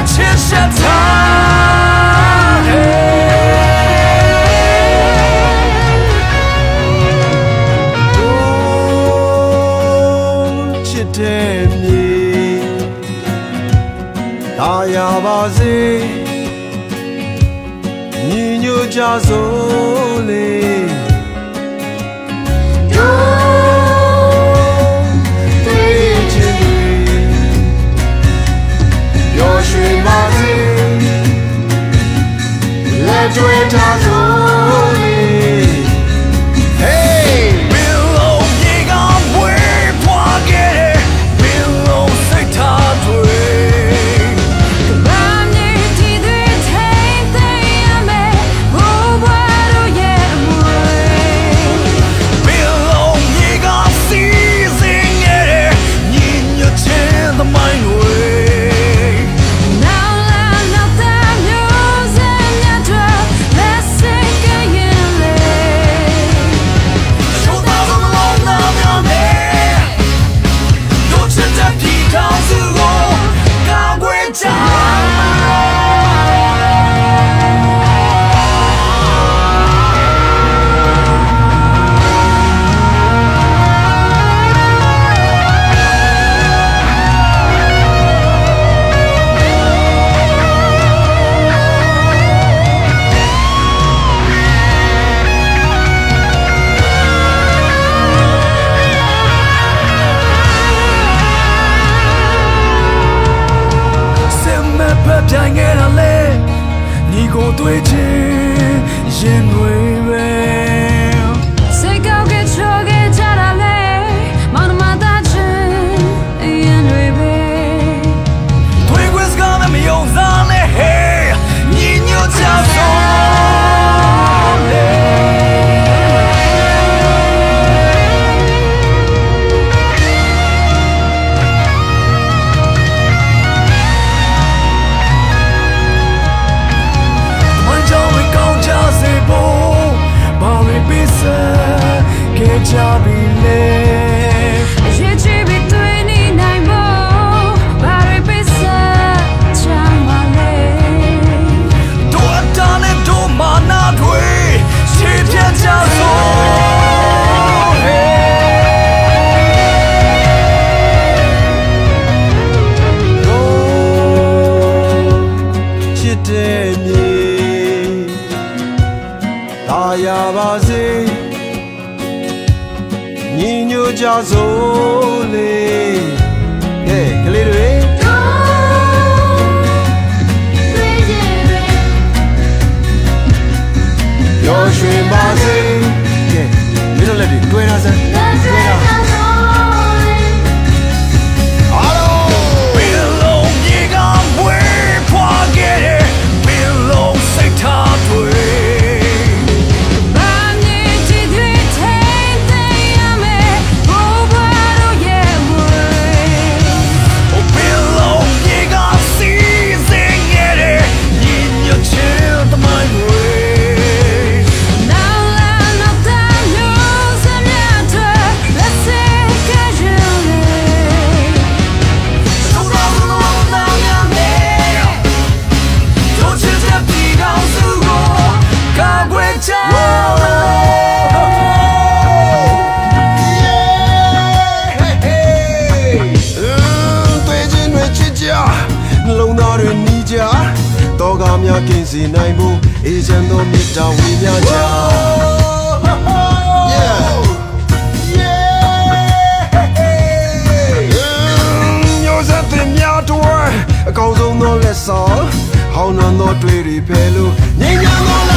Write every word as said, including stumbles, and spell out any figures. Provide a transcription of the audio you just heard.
ချင်းဆက်ထားချစ်တဲ့မြေဒါရပါစေညီညွတ်ကြစို့လေတွေ့တာဆိုလေ Hey ဘယ်လိုပြေကဝေးဖွာခဲ့တယ်ဘယ်လိုစိတ်ထားတွေဘာနေတီတွေထိန်သိမ်းရမယ်ဘိုးဘွားတို့ရဲ့အမွေဘယ်လိုပြေကစီစဉ်ခဲ့တယ်ညီညွတ်ခြင်းသမိုင်းတွေပြိုင်ခဲ့တာလေညီကိုတွေ့ချင်းရင်တွေပဲစိတ်ကောက်ကချောခဲ့ကြတာလေမောင်နှမသားချင်းရင်တွေပဲတွေ့ခွင့်စကားနဲ့မယုံစားနဲ့ဟေးညီညွတ်ကြစို့လေကြပြီလေရေချီပြီးတွေ့နေနိုင်ဖို့ဘာတွေပိစချမ်းမလဲတို့အတားနဲ့တို့မနာတွေရှေ့ပြကြစို့ချစ်တဲ့မြေဒါရပါစေညီညွတ်ကြစို့လေဟဲ့ကလေးတွေရောရွှင်ပါစေကဲမင်းတို့လက်တွေတွေ့တာစမ်းတွေ့တာတော့ကများကင်းစီနိုင်ဖို့အေဂျင့်တို့မြတ်တာဝေများကြမျိုးစတဲ့များတော့အကောင်းဆုံးသောလက်ဆောင်ဟောင်းနှံသောတွေ့တွေဖဲလို့ငြိမ်းချမ်းသော